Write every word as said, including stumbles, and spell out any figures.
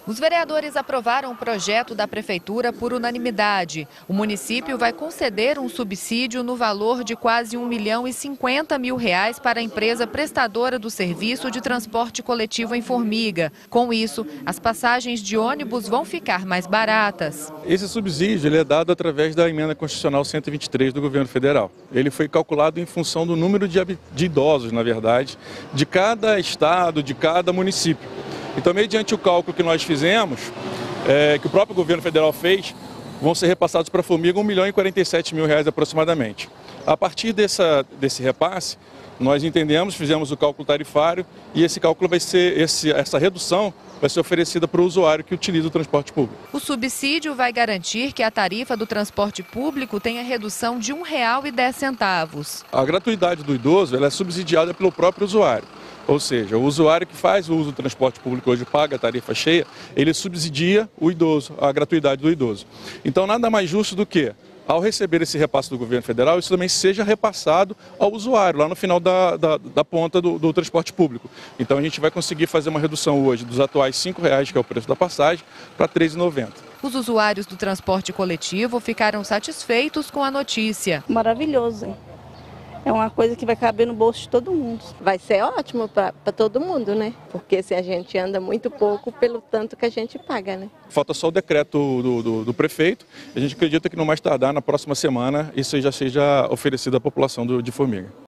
Os vereadores aprovaram o projeto da Prefeitura por unanimidade. O município vai conceder um subsídio no valor de quase um milhão e cinquenta mil reais para a empresa prestadora do serviço de transporte coletivo em Formiga. Com isso, as passagens de ônibus vão ficar mais baratas. Esse subsídio ele é dado através da emenda constitucional cento e vinte e três do governo federal. Ele foi calculado em função do número de, de idosos, na verdade, de cada estado, de cada município. Então, mediante o cálculo que nós fizemos, é, que o próprio governo federal fez, vão ser repassados para a Formiga um milhão e quarenta e sete mil reais aproximadamente. A partir dessa, desse repasse, nós entendemos, fizemos o cálculo tarifário e esse cálculo vai ser, esse, essa redução vai ser oferecida para o usuário que utiliza o transporte público. O subsídio vai garantir que a tarifa do transporte público tenha redução de um real e dez centavos. A gratuidade do idoso ela é subsidiada pelo próprio usuário. Ou seja, o usuário que faz o uso do transporte público hoje paga a tarifa cheia, ele subsidia o idoso, a gratuidade do idoso. Então nada mais justo do que, ao receber esse repasse do governo federal, isso também seja repassado ao usuário, lá no final da, da, da ponta do, do transporte público. Então a gente vai conseguir fazer uma redução hoje dos atuais cinco reais, que é o preço da passagem, para três reais e noventa centavos. Os usuários do transporte coletivo ficaram satisfeitos com a notícia. Maravilhoso, hein? É uma coisa que vai caber no bolso de todo mundo. Vai ser ótimo para todo mundo, né? Porque se a gente anda muito pouco pelo tanto que a gente paga, né? Falta só o decreto do, do, do prefeito. A gente acredita que no mais tardar, na próxima semana, isso já seja oferecido à população do, de Formiga.